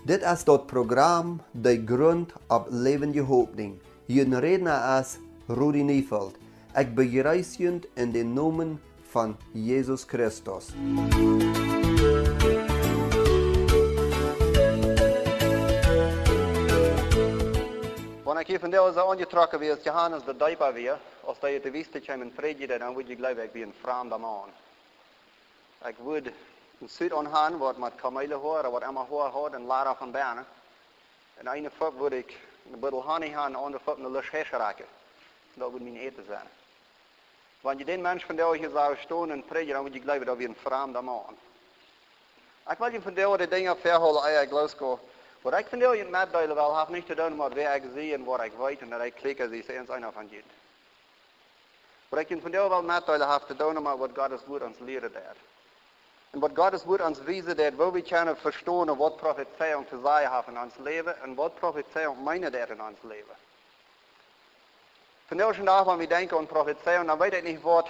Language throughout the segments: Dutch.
Dit is dat programma De Grund op Levende Hoopning. Hier redner is Rudi Nieveld. Ik begrüße je in de naam van Jezus Christus. Wanneer ik hier vandaag zo aangetrokken wie als Johannes de Dijper weer, als dat je te wist dat je een vrede, dan moet je geloven, ik ben een vreemde man. Ik wil een suit aangaan, wat met kamelen horen, wat allemaal hoort, en Lara van Berne. En een voet wil ik een beetje honey gaan, en de andere voet een lus hesje raken. Dat moet mijn eten zijn. Wanneer je den mens vandaag hier zou staan en predigen, dan moet je geloven dat we een vreemde man. Ik wil je vandaag de dingen verholen, als ik losga. Wat ik vandaag in het meddelen wil, heeft niet te doen met waar ik zie en wat ik weet en dat ik klik als ik eens een van je. Wat ik vandaag wil meddelen, heeft te doen met wat Gottes woord ons leren deed. En wat Gottes woord ons wijzen deed, waar we kunnen verstaan wat Profeseung te zeggen heeft in ons leven en wat Profeseung meinen deed in ons leven. Vandaag een dag, wanneer we denken aan Profeseung, dan weet ik niet wat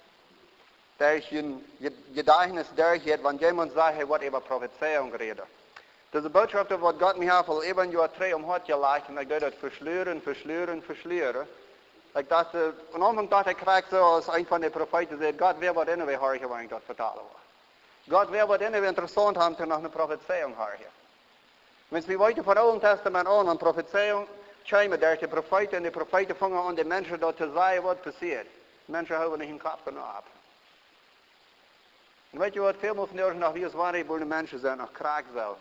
je gedagnis daar gaat, wanneer iemand zegt wat over Profeseung reden. Dus de Botschaften wat God mij heeft al even jaar 3 om hart gelegd en ik deed dat versleuren. Ik dacht, aan aanvang dacht ik krijg zo als een van de profeten zei, God weer wat in we horen wanneer ik dat vertalen wil. God weer wat in we interessant hebben te nog een Profeseung horen. Als we weten van het Oude Testament aan, een Profeseung komen daar de profeten en de profeten vangen aan de mensen dat te zeggen wat passiert. Mensen houden niet in kop genoeg. En weet je wat, veel van ons nog wie is waar de mensen zijn nog kraak zo.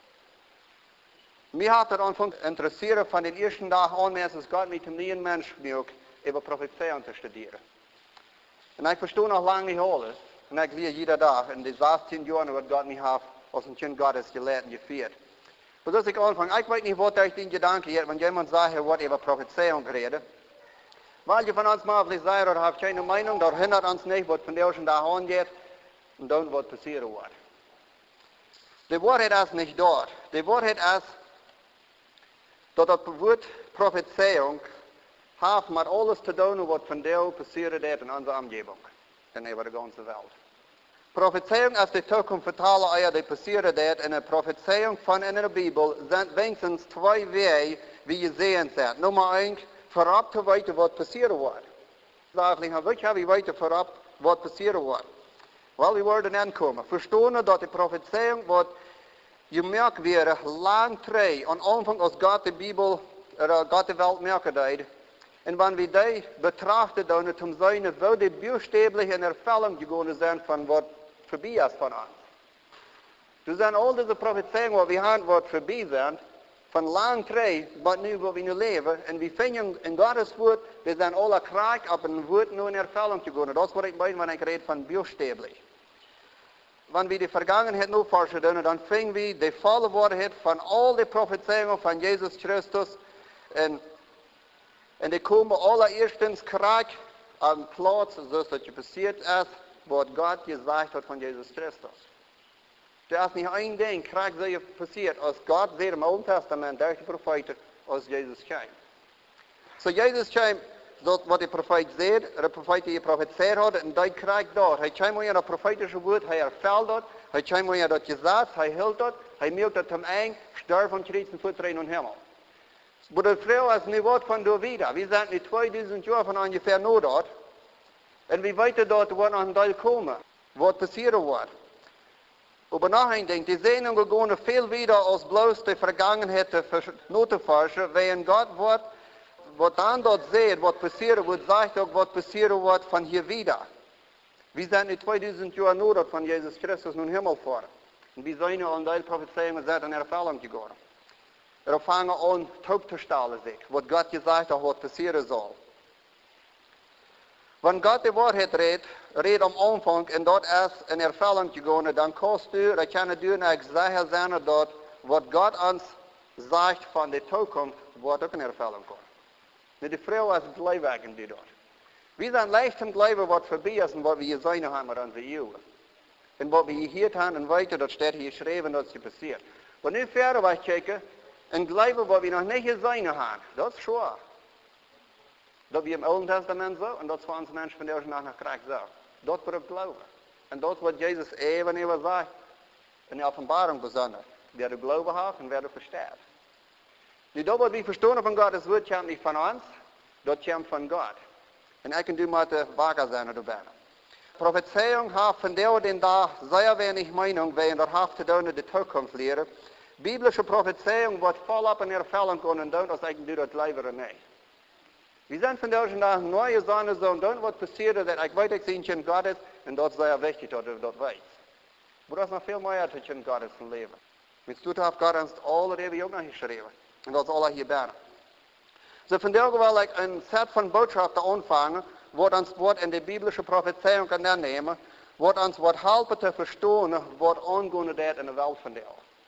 Mij had het aanvang interesseren van de eerste dag aan als God met een mens genoeg over Profeseung te studeren. En ik versta nog lang niet alles. En ik leer iedere dag in de 16 jaar wat God mij heeft als een kind God is geleerd en gevierd. Maar als ik aanvang, ik weet niet wat ik in gedanken heb, wanneer iemand zegt wat over Profeseung reden. Weil je van ons maar wil zeggen, dat heeft geen mening, dat hindert ons niet wat van deze dag aangaat en dan wat passeren wordt. De waarheid is niet daar. De waarheid is dat het woord Profeseung heeft met alles te doen wat vandaag passiert in onze omgeving en over de ganze wereld. Profeseung is de toekomst vertalen over de passiert en de Profeseung van in de Bijbel zijn wenigstens 2 wegen wie je zien zet. Nummer 1, voorop te weten wat passiert wordt. Eigenlijk, weet je, we weten voorop wat passiert wordt. Wel, we worden aankomen. Verstaan dat de Profeseung wat je merkt weer lang terug, aan aanvang als God de Bijbel, God de wereld merken deed. En wanneer we die betrachten doen, om zijn wel de buurstedelijk in ervulling gegaan zijn van wat voorbij is van ons. Dus zijn al deze Profeseung wat we hebben, wat voorbij zijn, van lang terug, wat we nu leven. En we vinden in Gottes woord, we zijn alle kraak op een woord nu in ervulling gegaan. Dat is wat ik bedoel wanneer ik reed van buurstedelijk. Wanneer we de vergangenheid nu voorstellen, dan vinden we de volle waarheid van al de Profeseungen van Jezus Christus. En die komen allereerstens kraak aan plaats, zoals dat je passiert is, wat God gezegd heeft van Jezus Christus. Er is niet één ding, kraak dat je passiert, als God zei im Oude Testament, durch de profeten, als Jezus kwam. So Jezus kwam, dat wat de profeet zei, de profeet die profeteerd had, en dat krijg dat. Hij kwam in dat profetische woord, hij ervult dat, hij kwam in dat gezet, hij hield dat, hij merkt dat hem eind, sterft en kreeg zijn voet in de hemel. Maar de vrouw is nu wat van door wieder. We zijn nu 2000 jaar van ongeveer nu dat. En we weten dat er wordt nog een deel komen, wat passieren wordt. Over nadenken, die zenuwen gaan veel wieder als bloos de vergangenheid te forschen, waarin God wordt, wat dan dat zegt, wat passieren wordt, zegt ook wat passieren wordt van hier wieder. We zijn nu 2000 jaar nu dat van Jezus Christus naar de hemel voor. En we zijn nu aan de Profeseung zijn in ervulling gegaan. Er vangen aan taub te stellen zich, wat God gezegd heeft wat passieren zal. Wanneer God de waarheid redt om aanvang en dat is in ervulling gegaan, dan kost u, dat kan het doen, ik zeg zijn dat wat God ons zegt van de toekomst, wordt ook in ervulling komt. Nu de vrouw is het geloofwagen die dat. We zijn leicht om geloven wat voorbij is en wat we gezien hebben met onze eeuwen. En wat we hier hebben en weten, dat staat hier geschreven dat het passiert. Maar nu verder wat kijken en geloven wat we nog niet gezien hebben, dat is zwaar. Dat we im Oude Testament zo en dat is voor ons mensen van deze dag nog krijgen zo. Dat wordt geloven. En dat is wat Jezus even zegt in de openbaring bijzonder. Wer du Glauben hat und wer du versteht. Nu, dat wat we verstaan van Gottes woord komt niet van ons, dat komt van God. En ik en du moeten wakker zijn erbij. Profeseung heeft vandaag den dag zeer weinig Meinung, weil dat heeft te doen met de toekomst leren. Biblische Profeseung wordt volop in ervulling kunnen doen als ik en du dat liever niet. We zijn vandaag de dag nieuwe zaken zo doen wat passiert dat ik weet ik zie in God is en dat is zeer wichtig dat we dat weten. Maar dat is nog veel meer dat in God is een leven. Met stoot heeft God ons alle leven ook nog geschreven. En dat is alle hier bijna. So vandaag wil ik een set van boodschappen aanvangen, wat ons wordt in de biblische profetie kan nemen, wat ons wordt helpen te verstaan wat aangaande dat in de wereld vandaag.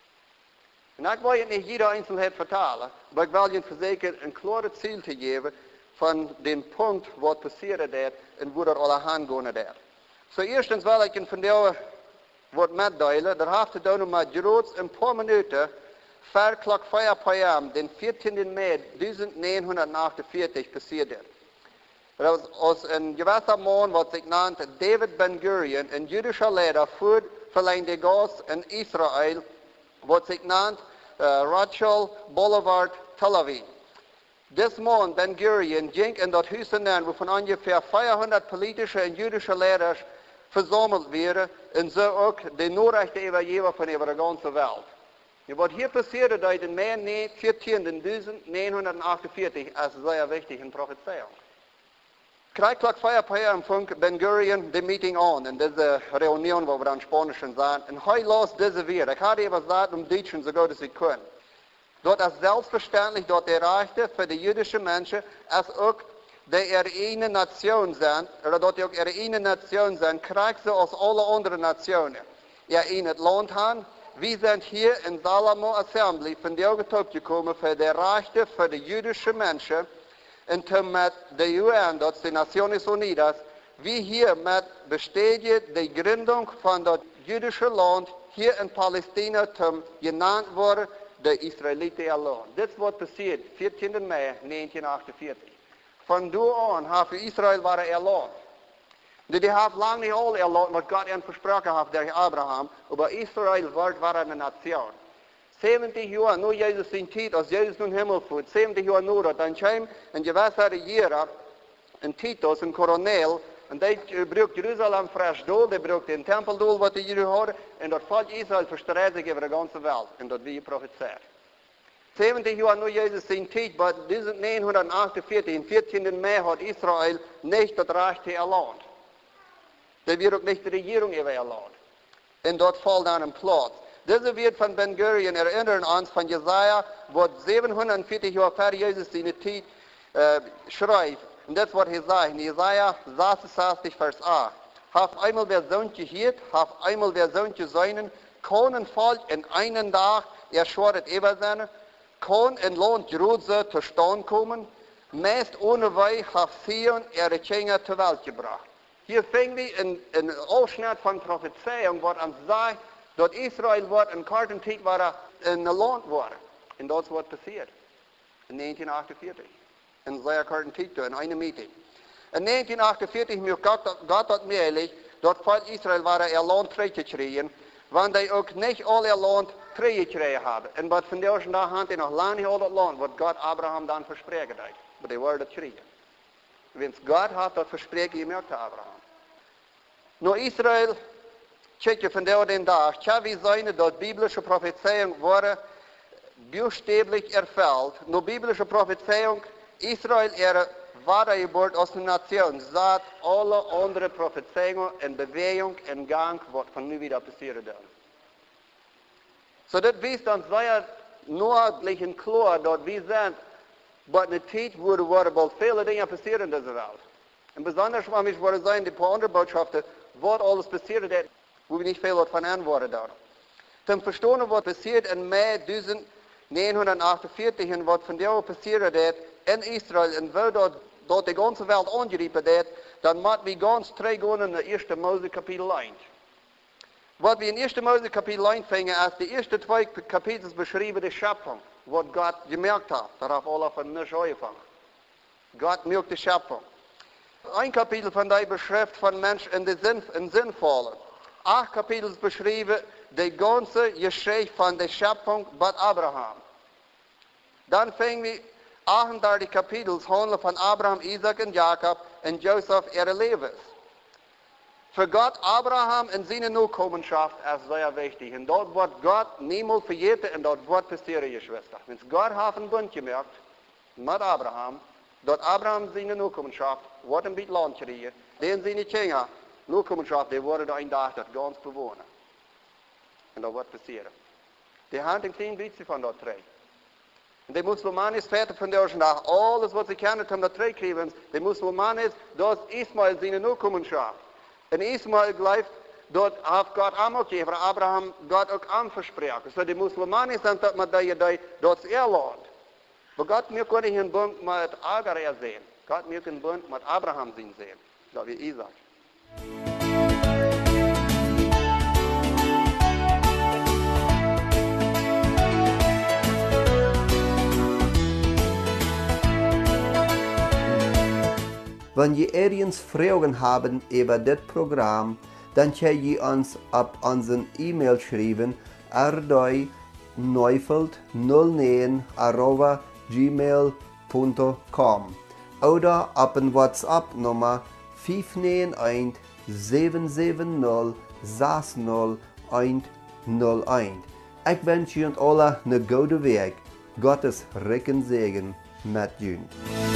En ik wil je niet jede einzelheid vertalen, maar ik wil je verzekeren een klare ziel te geven van den punt wat passiert dat en hoe dat alle aangaande dat. So eerstens wil ik je vandaag wat meddelen, dat heeft te doen met groots een paar minuten. Ver klok 4 p.m. den 14. mei 1948 passiert. Dat was een gewisse man wat zich nannte David Ben-Gurion, een Jüdischer leider voor verleende gas in Israël, wat zich nannte Rachel Boulevard Tel Aviv. Deze man Ben-Gurion ging in dat huis hinein, waarvan ongeveer 400 politische en Jüdische leiders verzameld werden, en zo ook de Nachrichten evalueren van over de ganze wereld. Wat hier passierte dat in mei 14. 1948 is zeer wichtig in Profeseung. Krijg klok 4 p.m. vond Ben-Gurion de meeting aan, in deze reunion waar we dan Spanisch zijn. En hij las deze weer. Ik had even gezegd Duits zo goed als ik kon. Dat is zelfverständlich dat de rechten voor de Jüdische mensen als ook de ene nation zijn, dat die ook ene nation zijn, krijgen ze als alle andere nationen. In het land gaan. We zijn hier in Salamo Assembly vandaag gekomen voor de rechten voor de Jüdische mensen. En toen met de UN, dat is de Nations Unidas, we hier met besteden de gründung van dat Jüdische land hier in Palestina toen genaamd worden de Israëlitische land. Dit is wat passiert 14 mei 1948. Van toen aan heeft Israël waren erland. Die heeft lang niet al erland wat God hen versproken heeft door Abraham, maar Israël wordt een nation. 70 jaar nu Jezus zijn tijd, als Jezus nun Himmel voert, 70 jaar nu dat, dan kwam een gewisse regeren, een Titus, een kolonel, en die gebruikt Jeruzalem fresh doel, die gebruikt den tempeldoel wat die jullie hadden, en dat volk Israël verstrekt zich over de ganze wereld, en dat wie je profeteert. 70 jaar nu Jezus zijn tijd, maar 1948, in 14 mei had Israël niet het recht te erland. Dat wird ook niet de regering over erland. En dat valt dan in plaats. Deze woord van Ben-Gurion erinnern ons van Jesaja, wat 740 jaar voor Jezus zijn tijd schrijft. En dat is wat hij zegt in Jesaja 66 vers 8. Haft einmal wer zoontje hiert, haft einmal wer zoontje zijn, kon een volk in einen dag erschwert ever zijn, kon een land grootse te staan komen, meest ohne wij haft Sion Kinder ter Welt gebracht. Hier vingen we een afsnit van Profeseung, wat ons zegt, dat Israël wordt een kartentijd waar een land wordt. En dat is wat passiert. In 1948. En zeer kartentijd in een meeting. In 1948 moet God dat meelig, dat volk Israël waar een land teruggekregen, want die ook niet al een land teruggekregen hebben. En wat vandaag de dag had hij nog lang niet al dat land, wat God Abraham dan verspreken heeft. Maar die worden het krijgen. Want God had dat verspreken gemaakt aan Abraham. Nou Israël, kijk je vandaag den dag, kan we zijn dat biblische profetieën worden buchstäblich erfüllt. Nou biblische profetieën, Israël waardegebord als een nation, zat alle andere profetieën in beweging en gang wat van nu weer passieren dan. So dat wijst ons zeer noordelijk en klaar dat we zijn, wat in de tijd worden wel vele dingen passieren in deze wereld. En bijzonder schwammig worden zijn die paar andere boodschappen, wat alles passiert dat, hoe we niet veel wat van antwoorden daar. Ten verstaan wat passiert in mei 1948 en wat vandaag passiert dat in Israël en wil dat de ganze wereld aangeriepen dat, dan moeten we ganz teruggaan in de eerste Mose kapitel 1. Wat we in eerste Mose kapitel 1 vingen, is de eerste 2 kapitels beschrijven de schepping, wat God gemerkt heeft. Daar heeft Allah van niets aangevangen. God merkt de schepping. Een kapitel van die beschrijft van mens in de zinvolle. 8 Kapitel beschrieben, die ganze Geschichte von der Schöpfung bei Abraham. Dann fingen wir 38 Kapitel handeln von Abraham, Isaac und Jakob und Joseph ihre Lebens. Für Gott, Abraham und seine Nachkommenschaft ist sehr wichtig. Und dort wird Gott niemals vergeten und dort wird passieren, Geschwister. Wenn Gott hat einen Bund gemacht mit Abraham, dort Abraham seine Nachkommenschaft wird ein bisschen Land kriegen, denn seine Kinder, Nachkommenschaft, die werden da ein Tag das ganz bewohnen. Und das wird passieren. Die haben ein kleines bisschen von dort drei. Und die Musulmanen fertig von der nach alles, was sie kennen, haben dort drei kriegen. Die Musulmanen, das ist Ismael seine Nachkommenschaft. Und Ismael gleich, dort hat Gott einmal gegeben, Abraham Gott auch anversprochen. So die Musulmanen sind dort mit der, dort ist Land. Aber Gott mir kann einen Bund mit Agar sehen. Gott mir einen Bund mit Abraham sehen. So wie Isaac. Wenn ihr irgend Fragen haben über das Programm, dann könnt ihr uns auf unseren E-Mail schreiben, rdeut9feld09@gmail.com oder auf eine WhatsApp-Nummer 591 770 6001. Ich wünsche Ihnen alle einen guten Weg. Gottes Segen mit Ihnen.